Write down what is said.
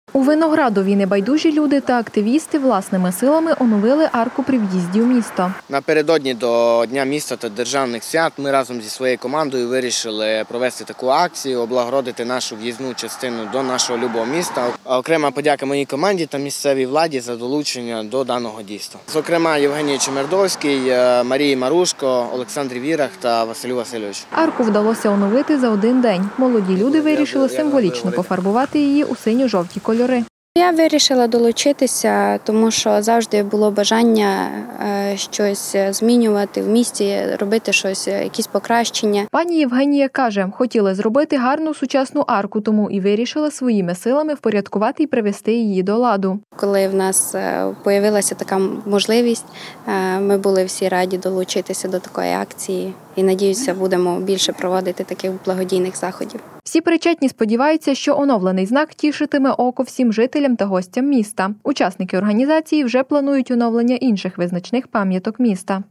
У Виноградові небайдужі люди та активісти власними силами оновили арку при в'їзді у місто. Напередодні до Дня міста та державних свят ми разом зі своєю командою вирішили провести таку акцію, облагородити нашу в'їзну частину до нашого любого міста. Окрема подяка моїй команді та місцевій владі за долучення до даного дійства. Зокрема, Євгеній Чемердовський, Марії Марушко, Олександрі Вірах та Василю Васильовичу. Арку вдалося оновити за один день. Молоді люди вирішили символічно пофарбувати її у синьо-жовті кольори. Я вирішила долучитися, тому що завжди було бажання щось змінювати в місті, робити щось, якісь покращення. Пані Євгенія каже, хотіли зробити гарну сучасну арку, тому і вирішила своїми силами впорядкувати і привести її до ладу. Коли в нас з'явилася така можливість, ми були всі раді долучитися до такої акції і, надіюся, будемо більше проводити таких благодійних заходів. Всі причетні сподіваються, що оновлений знак тішитиме око всім жителям та гостям міста. Учасники організації вже планують оновлення інших визначних пам'яток міста.